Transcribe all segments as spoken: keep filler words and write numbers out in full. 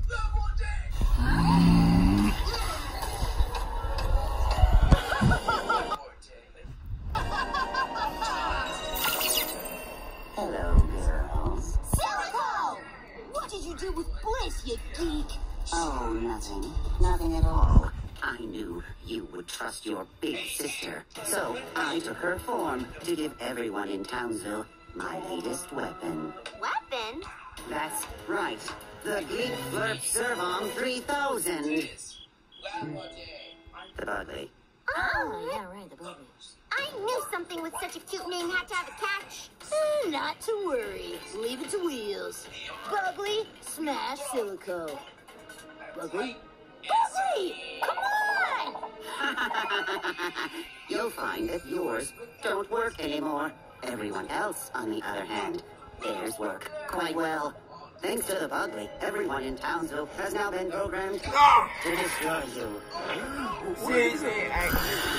Hello, girls. Silico! What did you do with Bliss, you geek? Oh, nothing. Nothing at all. I knew you would trust your big sister, so I took her form to give everyone in Townsville my latest weapon. Weapon? That's right. The Geek Flurp Servom three thousand. The Bugley. Oh, yeah, right, the Bugley. I knew something with such a cute name had to have a catch. Eh, not to worry. Leave it to Wheels. Bugley, smash Silico. Bugley? Bugley! Come on! You'll find that yours don't work anymore. Everyone else, on the other hand, theirs work quite well. Thanks to the Bugley, everyone in Townsville has now been programmed Ah! to destroy you. Sí, sí, ay.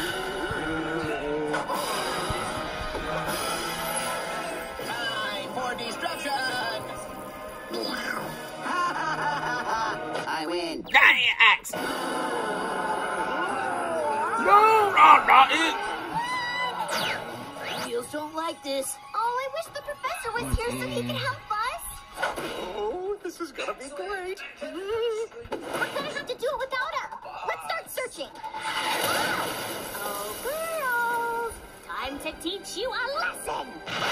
Time for destruction! I win. Got it, axe. No, no, not it. Wheels don't like this. Oh, I wish the professor was here so he could help us. Oh, this is gonna be great. We're gonna have to do it without him. Let's start searching. Oh, girls. Time to teach you a lesson.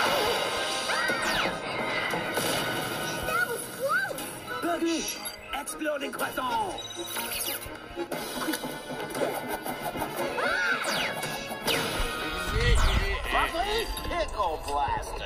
That was close. Bugley, exploding croissant. Bugley, pickle blast.